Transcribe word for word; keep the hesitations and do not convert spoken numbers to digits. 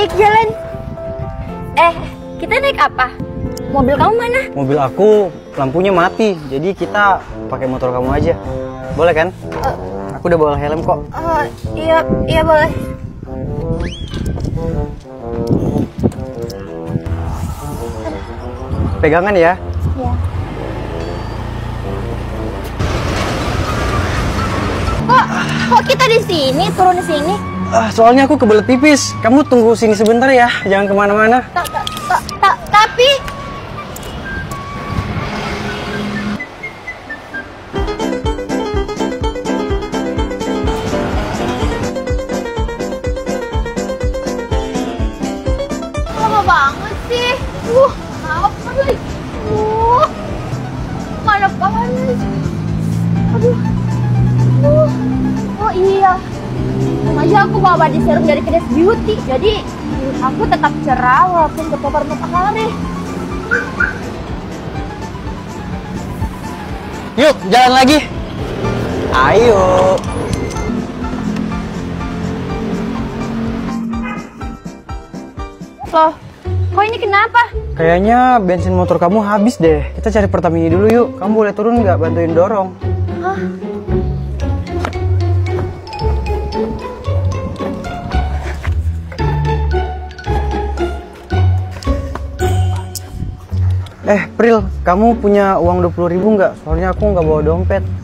baik jalan. Eh, kita naik apa? Mobil kamu mana? Mobil aku lampunya mati, jadi kita pakai motor kamu aja. Boleh kan? Uh, aku udah bawa helm kok. Uh, iya, iya boleh. Pegangan ya. Iya. Kok, kok kita di sini, turun di sini? Uh, soalnya aku kebelet pipis. Kamu tunggu sini sebentar ya, jangan kemana-mana. Ta, ta, ta, ta, tapi lama banget sih. Uh, apa lagi? Uh, mana panas. Aduh. Uh, oh iya. Aja aku bawa body serum dari Kedis Beauty, jadi aku tetap cerah walaupun terpapar matahari. Yuk, jalan lagi. Ayo. Loh, kok ini kenapa? Kayaknya bensin motor kamu habis deh. Kita cari Pertamini dulu yuk. Kamu boleh turun nggak bantuin dorong? Hah? Eh, Pril, kamu punya uang dua puluh ribu nggak? Soalnya aku nggak bawa dompet.